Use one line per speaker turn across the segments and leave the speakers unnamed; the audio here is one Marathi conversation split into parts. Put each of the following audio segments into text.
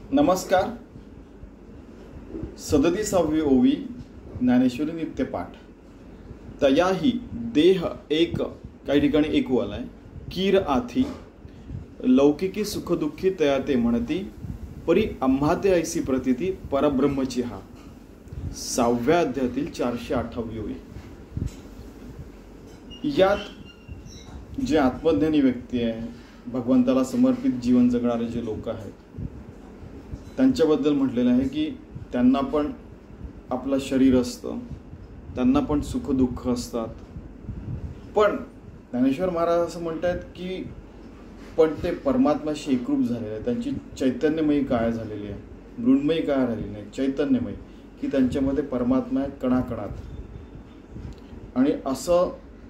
नमस्कार. 37वी ओवी ज्ञानेश्वरी नित्यपाठ. तयाही देह एक, काही ठिकाणी एकू आलाय. कीर आथी लौकिकी सुखदुःखी तया ते म्हणती, परी आम्हा ते ऐसी प्रतिती परब्रह्मची हा. 6व्या अध्यायातील 408वी ओवी. यात जे आत्मज्ञानी व्यक्ती आहे, भगवंताला समर्पित जीवन जगणारे जे लोक आहेत, त्यांच्याबद्दल म्हटलेलं आहे की त्यांना पण आपलं शरीर असतं, त्यांना पण सुखदुःख असतात. पण ज्ञानेश्वर महाराज असं म्हणतात की पण ते परमात्म्याशी एकरूप झालेले आहे. त्यांची चैतन्यमयी काय झालेली आहे, मृण्मयी काय राहिली नाही, चैतन्यमयी, की त्यांच्यामध्ये परमात्मा आहे कणाकणात. आणि असं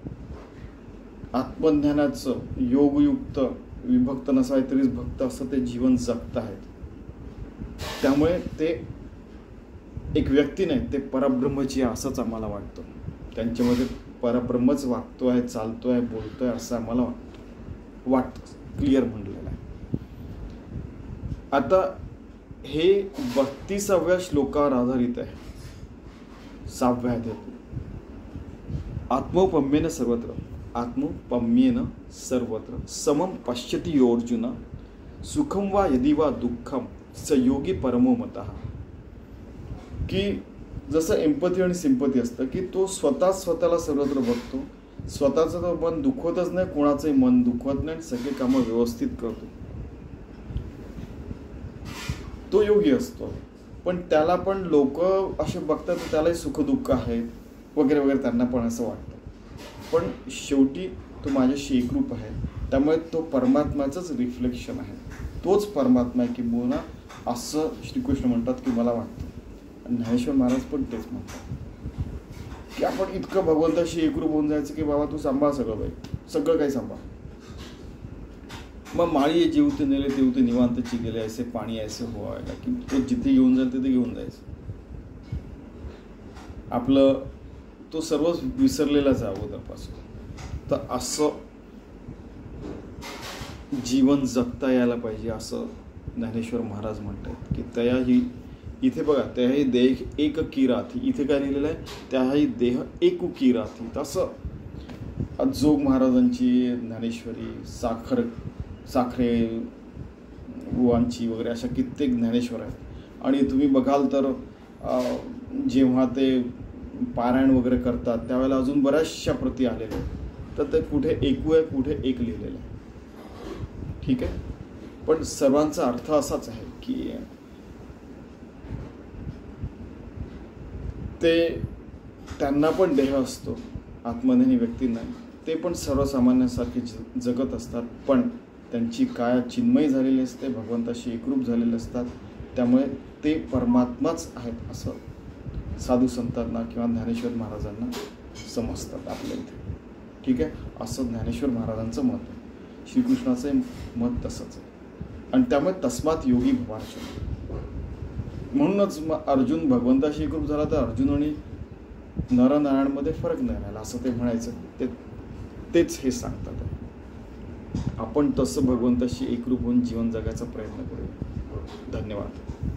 आत्मज्ञानाचं योगयुक्त, विभक्त नसावे तरीच भक्त, असं ते जीवन जगत आहेत. त्यामुळे ते एक व्यक्ती नाही, ते परब्रह्मची असंच आम्हाला वाटतं. त्यांच्यामध्ये परब्रह्मच वागतो आहे, चालतो आहे, बोलतो आहे असं आम्हाला वाटतं. क्लिअर म्हणलेलं आहे. आता हे 32व्या श्लोकावर आधारित आहे. 6व्या अध्यायात आत्मोपम्येन सर्वत्र, आत्मोपम्येन सर्वत्र समम पश्यति योर्जुन, सुखम वा यदि वा दुःखम स योगी परमो मतः. की जसं एम्पथी आणि सिंपथी असतं की तो स्वतःला सर्वत्र बघतो, स्वतःचं तो मन दुखवतच नाही, कोणाचंही मन दुखवत नाही, सगळे कामं व्यवस्थित करतो, तो योगी असतो. पण त्याला पण लोक असे बघतात, त्यालाही सुखदुःख आहेत वगैरे वगैरे, त्यांना पण असं वाटतं. पण शेवटी तो माझ्याशी एकरूप आहे, त्यामुळे तो परमात्म्याचंच रिफ्लेक्शन आहे, तोच परमात्मा आहे किंबहुना, असं श्रीकृष्ण म्हणतात की मला वाटतं. ज्ञानेश्वर महाराज पण तेच म्हणतात की आपण इतकं भगवंताशी एकरूप होऊन जायचं की बाबा तू सांभाळ सगळं, बाई सगळं काही सांभाळ. मग माळी जेवते नेले तेवते निवांतची गेले, ऐसे पाणी ऐसे व्हायला, की तो जिथे घेऊन जाईल तिथे घेऊन जायचं. आपलं तो सर्वच विसरलेलाच आहे अगोदरपासून. तर असं जीवन जगता यायला पाहिजे, असं ज्ञानेश्वर महाराज म्हणतात. की तयाही, इथे बघा, त्याही देह एक की राथी, इथे काय लिहिलेलं आहे, त्याही देह एकू की राथी. तसं जोग महाराजांची ज्ञानेश्वरी, साखरे बुवांची वगैरे अशा कित्येक ज्ञानेश्वर आहेत. आणि तुम्ही बघाल तर जेव्हा ते पारायण वगैरे करतात त्यावेळेला अजून बऱ्याचशा प्रती आलेल्या आहेत. तर ते कुठे एकू आहे, कुठे एक लिहिलेलं आहे. ठीक आहे. पण सर्वांचा अर्थ असाच आहे की ते त्यांना पण देह असतो, आत्मज्ञानी व्यक्तींना, ते पण सर्वसामान्यांसारखे जगत असतात. पण त्यांची काया चिन्मयी झालेली असते, भगवंताशी एकरूप झालेले असतात. त्यामुळे ते परमात्माच आहेत असं साधू संतांना किंवा ज्ञानेश्वर महाराजांना समजतात आपल्या इथे. ठीक आहे. असं ज्ञानेश्वर महाराजांचं मत आहे. श्रीकृष्णाचं मत तसंच आहे. आणि त्यामुळे तस्मात योगी भवार्जुन. म्हणूनच अर्जुन भगवंताशी एकरूप झाला तर अर्जुन आणि नरनारायणमध्ये फरक नाही राहिला असं ते म्हणायचं. तेच हे सांगतात. आपण तसं भगवंताशी एकरूप होऊन जीवन जगायचा प्रयत्न करूया. धन्यवाद.